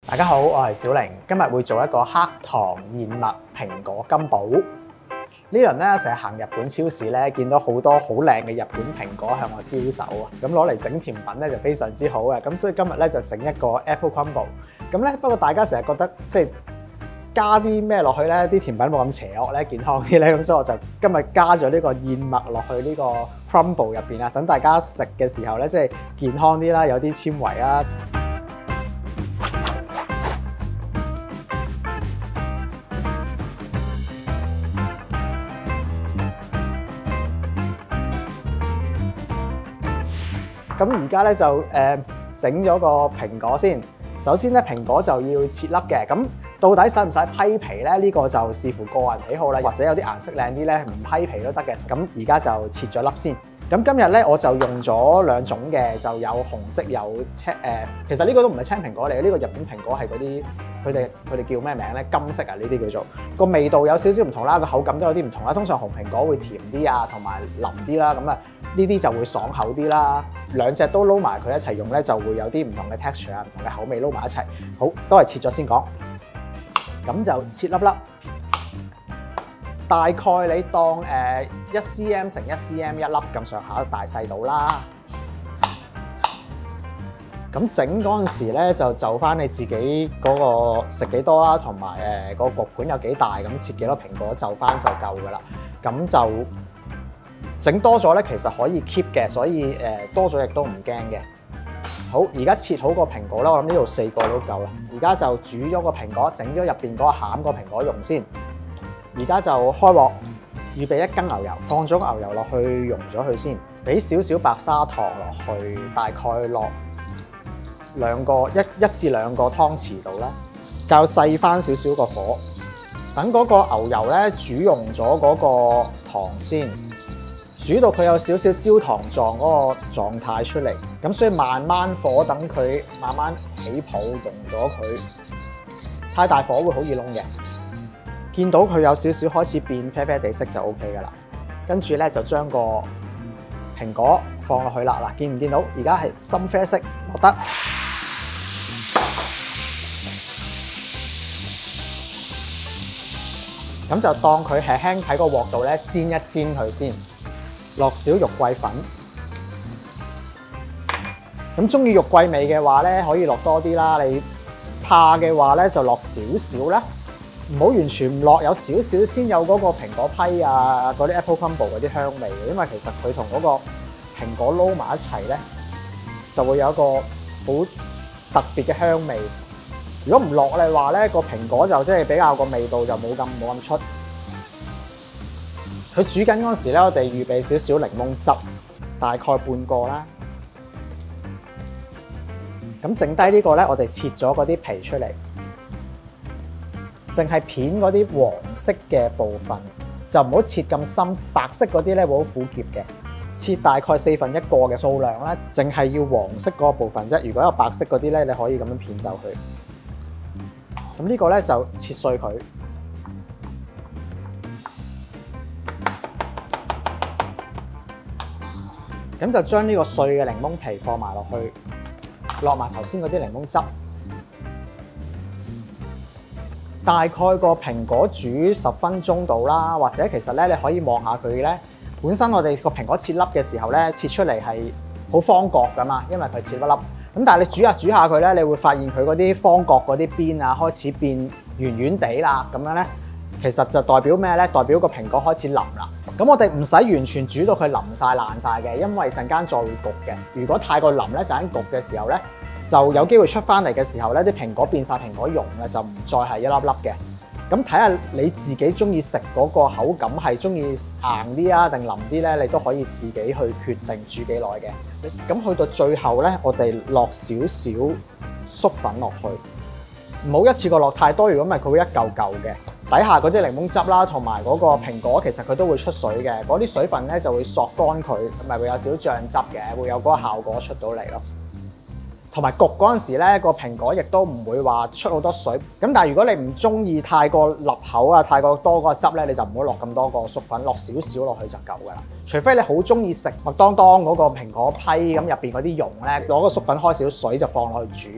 大家好，我係小玲，今日會做一個黑糖燕麥蘋果金寶。呢輪咧成日行日本超市咧，見到好多好靚嘅日本蘋果向我招手啊！咁攞嚟整甜品咧就非常之好嘅，咁所以今日咧就整一個 Apple Crumble。咁咧不過大家成日覺得即係加啲咩落去咧，啲甜品冇咁邪惡咧，健康啲咧，咁所以我就今日加咗呢個燕麥落去呢個 Crumble 入邊啊，等大家食嘅時候咧即係健康啲啦，有啲纖維啊。咁而家咧就整咗個蘋果先。首先咧蘋果就要切粒嘅。咁到底使唔使批皮咧？呢個就視乎個人喜好啦。或者有啲顏色靚啲咧，唔批皮都得嘅。咁而家就切咗粒先。咁今日咧我就用咗兩種嘅，就有紅色有青其實呢個都唔係青蘋果嚟嘅，呢個日本蘋果係嗰啲佢哋叫咩名咧？金色啊，呢啲叫做個味道有少少唔同啦，個口感都有啲唔同啦。通常紅蘋果會甜啲啊，同埋腍啲啦。咁啊呢啲就會爽口啲啦。兩隻都撈埋佢一齊用咧，就會有啲唔同嘅 texture 啊，唔同嘅口味撈埋一齊。好，都係切咗先講。咁就切粒粒。大概你當1 cm 乘1 cm 一粒咁上下大細到啦。咁整嗰陣時咧就翻你自己嗰個食幾多啦，同埋個焗盤有幾大，咁切幾多蘋果就翻就夠噶啦。咁就整多咗咧，其實可以 keep 嘅，所以多咗亦都唔驚嘅。好，而家切好個蘋果啦，我諗呢度4個都夠啦。而家就煮咗個蘋果，整咗入邊嗰個餡個蘋果蓉先。而家就開鑊，預備1斤牛油，放咗個牛油落去溶咗佢先，俾少少白砂糖落去，大概落一至2個湯匙度啦，較細翻少少個火，等嗰個牛油咧煮溶咗嗰個糖先，煮到佢有少少焦糖狀嗰個狀態出嚟，咁所以慢慢火等佢慢慢起泡溶咗佢，太大火會好易燶嘅。見到佢有少少開始變啡啡地色就 O K 噶啦，跟住咧就將個蘋果放落去啦。嗱，見唔見到？而家係深啡色，落得。咁就當佢輕輕喺個鑊度咧煎一煎佢先，落少肉桂粉。咁中意肉桂味嘅話咧，可以落多啲啦。你怕嘅話咧，就落少少啦。唔好完全唔落，有少少先有嗰個蘋果批啊，嗰啲 Apple Crumble 嗰啲香味嘅，因為其實佢同嗰個蘋果撈埋一齊咧，就會有一個好特別嘅香味。如果唔落嘅話咧，個蘋果就即係比較個味道就冇咁出。佢煮緊嗰時咧，我哋預備少少檸檬汁，大概半個啦。咁剩低呢個咧，我哋切咗嗰啲皮出嚟。淨係片嗰啲黃色嘅部分，就唔好切咁深。白色嗰啲咧會好苦澀嘅，切大概1/4個嘅數量啦。淨係要黃色嗰個部分啫。如果有白色嗰啲咧，你可以咁樣片走佢。咁呢個咧就切碎佢。咁就將呢個碎嘅檸檬皮放埋落去，落埋頭先嗰啲檸檬汁。大概個蘋果煮10分鐘到啦，或者其實咧你可以望下佢咧。本身我哋個蘋果切粒嘅時候咧，切出嚟係好方角噶嘛，因為佢切粒粒。咁但係你煮下煮下佢咧，你會發現佢嗰啲方角嗰啲邊啊開始變圓圓地啦，咁樣咧其實就代表咩咧？代表個蘋果開始腍啦。咁我哋唔使完全煮到佢腍晒爛晒嘅，因為陣間再會焗嘅。如果太過腍咧，陣間焗嘅時候咧，就有機會出翻嚟嘅時候咧，啲蘋果變晒蘋果蓉嘅，就唔再係一粒粒嘅。咁睇下你自己中意食嗰個口感係中意硬啲啊定腍啲咧，你都可以自己去決定煮幾耐嘅。咁去到最後咧，我哋落少少粟粉落去，唔好一次過落太多，如果唔係佢會一嚿嚿嘅。底下嗰啲檸檬汁啦，同埋嗰個蘋果其實佢都會出水嘅，嗰啲水分咧就會索乾佢，咪會有少少醬汁嘅，會有嗰個效果出到嚟咯。同埋焗嗰陣時咧，個蘋果亦都唔會話出好多水。咁但係如果你唔中意太過立口啊，太過多個汁咧，你就唔好落咁多個粟粉，落少少落去就夠㗎啦。除非你好中意食麥當當嗰個蘋果批咁入邊嗰啲蓉咧，攞個粟粉開少水就放落去煮。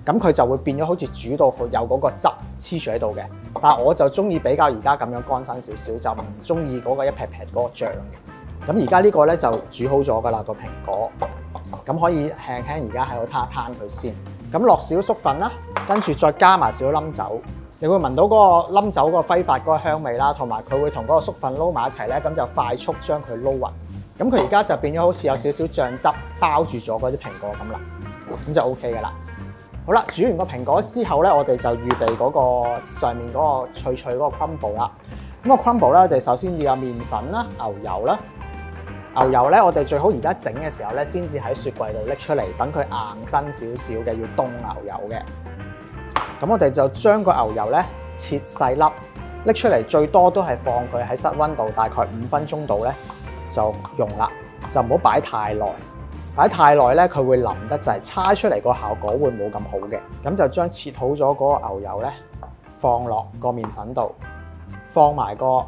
咁佢就會變咗好似煮到佢有嗰個汁黐住喺度嘅。但係我就中意比較而家咁樣乾身少少，就唔中意嗰個一撇撇嗰個醬嘅。咁而家呢個咧就煮好咗㗎啦個蘋果，咁可以輕輕而家喺度攤一攤佢先。咁落少粟粉啦，跟住再加埋少冧酒，你會聞到嗰個冧酒嗰個揮發嗰個香味啦，同埋佢會同嗰個粟粉撈埋一齊咧，咁就快速將佢撈勻。咁佢而家就變咗好似有少少醬汁包住咗嗰啲蘋果咁啦，咁就 OK 㗎啦。好啦，煮完個蘋果之後咧，我哋就預備嗰個上面嗰個脆脆嗰個 crumble 啦。咁個 crumble 咧，我哋首先要有麵粉啦、牛油啦。牛油咧，我哋最好而家整嘅時候咧，先至喺雪櫃度拎出嚟，等佢硬身少少嘅，要凍牛油嘅。咁我哋就將個牛油咧切細粒，拎出嚟，最多都係放佢喺室溫度大概5分鐘度咧就用啦，就唔好擺太耐。擺太耐咧，佢會腍得滯，搓出嚟個效果會冇咁好嘅。咁就將切好咗嗰個牛油咧放落個麵粉度，放埋個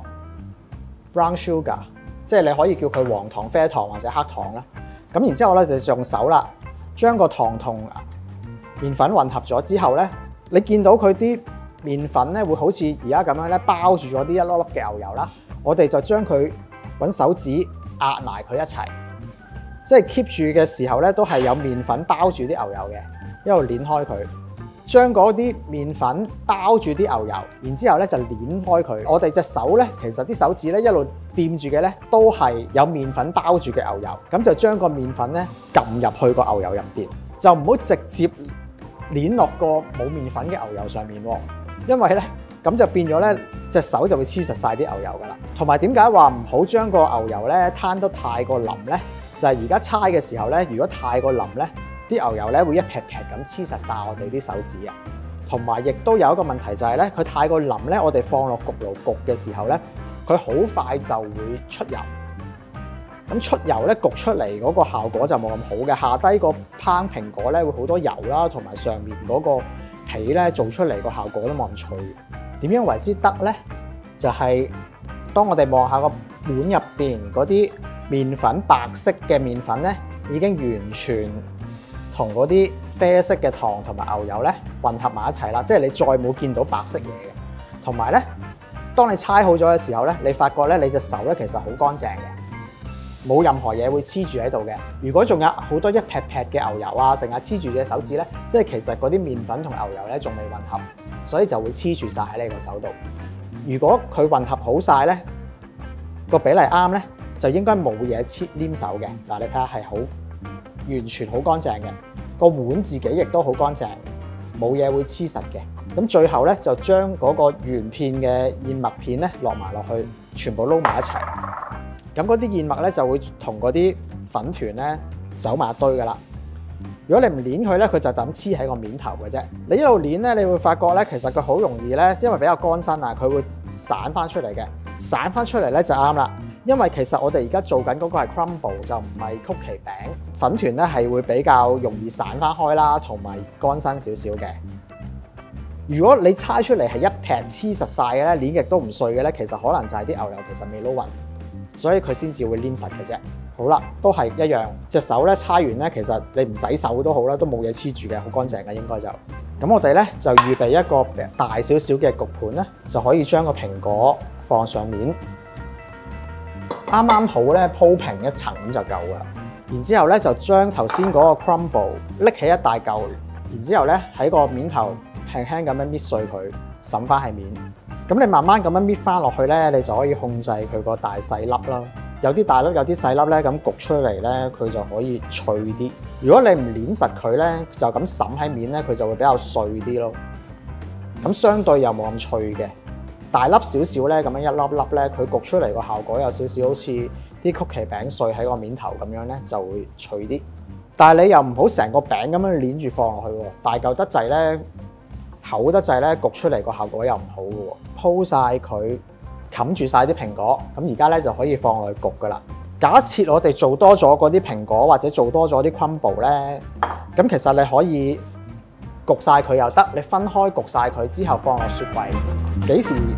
brown sugar。即係你可以叫佢黃糖、啡糖或者黑糖啦。咁然之後咧就用手啦，將個糖同麵粉混合咗之後咧，你見到佢啲麵粉咧會好似而家咁樣咧包住咗啲一粒粒嘅牛油啦。我哋就將佢揾手指壓埋佢一齊，即係 keep 住嘅時候咧都係有麵粉包住啲牛油嘅，一路攣開佢。將嗰啲麵粉包住啲牛油，然之後咧就攣開佢。我哋隻手咧，其實啲手指咧一路掂住嘅咧，都係有麵粉包住嘅牛油。咁就將個麵粉咧撳入去個牛油入邊，就唔好直接攣落個冇麵粉嘅牛油上面喎。因為咧咁就變咗咧隻手就會黐實晒啲牛油噶啦。同埋點解話唔好將個牛油咧攤得太過腍咧？就係而家搓嘅時候咧，如果太過腍咧，啲牛油咧會一撇撇咁黐實晒我哋啲手指啊，同埋亦都有一個問題就係咧，佢太過腍咧，我哋放落焗爐焗嘅時候咧，佢好快就會出油。咁出油咧焗出嚟嗰個效果就冇咁好嘅，下低個烹蘋果咧會好多油啦，同埋上面嗰個皮咧做出嚟個效果都冇咁脆。點樣為之得咧？就係當我哋望下個碗入邊嗰啲麵粉白色嘅麵粉咧，已經完全同嗰啲啡色嘅糖同埋牛油咧混合埋一齊啦，即係你再冇見到白色嘢嘅。同埋咧，當你搓好咗嘅時候咧，你發覺咧你隻手咧其實好乾淨嘅，冇任何嘢會黐住喺度嘅。如果仲有好多一撇撇嘅牛油啊，成日黐住隻手指咧，即係其實嗰啲麵粉同牛油咧仲未混合，所以就會黐住晒喺你個手度。如果佢混合好晒咧，個比例啱咧，就應該冇嘢黏手嘅。嗱，你睇下係好完全好乾淨嘅，個碗自己亦都好乾淨，冇嘢會黐實嘅。咁最後咧就將嗰個圓片嘅燕麥片咧落埋落去，全部撈埋一齊。咁嗰啲燕麥咧就會同嗰啲粉團咧走埋一堆噶啦。如果你唔攣佢咧，佢就咁黐喺個面頭嘅啫。你一路攣咧，你會發覺咧，其實佢好容易咧，因為比較乾身啊，佢會散翻出嚟嘅。散翻出嚟咧就啱啦。因為其實我哋而家做緊嗰個係 crumble， 就唔係曲奇餅。粉團咧係會比較容易散翻開啦，同埋乾身少少嘅。如果你搓出嚟係一劈黐實晒嘅咧，攣極都唔碎嘅咧，其實可能就係啲牛油其實未撈勻，所以佢先至會黏實嘅啫。好啦，都係一樣，隻手咧搓完咧，其實你唔洗手都好啦，都冇嘢黐住嘅，好乾淨嘅應該就。咁我哋咧就預備一個大少少嘅焗盤咧，就可以將個蘋果放上面。啱啱好咧鋪平一層咁就夠啦。然之後咧就將頭先嗰個 crumble 拎起一大嚿，然之後咧喺個面頭輕輕咁樣搣碎佢，揼翻喺面。咁你慢慢咁樣搣翻落去咧，你就可以控制佢個大細粒啦。有啲大粒，有啲細粒咧，咁焗出嚟咧，佢就可以脆啲。如果你唔捏實佢咧，就咁揼喺面咧，佢就會比較碎啲咯。咁相對又冇咁脆嘅。大粒少少咧，咁樣一粒粒咧，佢焗出嚟個效果有少少好似啲曲奇餅碎喺個面頭咁樣咧，就會脆啲。但係你又唔好成個餅咁樣捏住放落去喎，大嚿得滯咧，厚得滯咧，焗出嚟個效果又唔好嘅喎。鋪晒佢，冚住晒啲蘋果，咁而家咧就可以放落去焗噶啦。假設我哋做多咗嗰啲蘋果，或者做多咗啲 crumble 咧，咁其實你可以焗晒佢又得，你分開焗晒佢之後放落雪櫃。幾時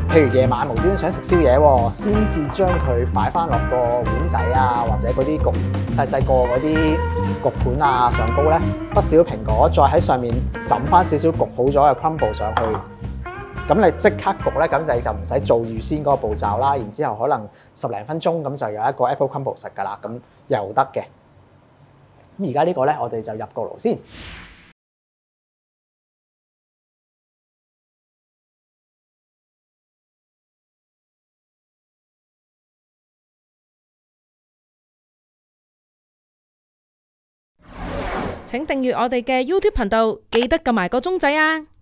譬如夜晚無端端想食宵夜喎，先至將佢擺翻落個碗仔啊，或者嗰啲焗細個嗰啲焗盤啊上高咧，不少蘋果，再喺上面揼翻少少焗好咗嘅 crumble 上去。咁你即刻焗咧，咁就唔使做預先嗰個步驟啦。然之後可能10零分鐘咁就有一個 apple crumble 食㗎啦，咁又得嘅。咁而家呢個咧，我哋就入個爐先。 請訂閱我哋嘅 YouTube 頻道，記得撳埋個鐘仔啊！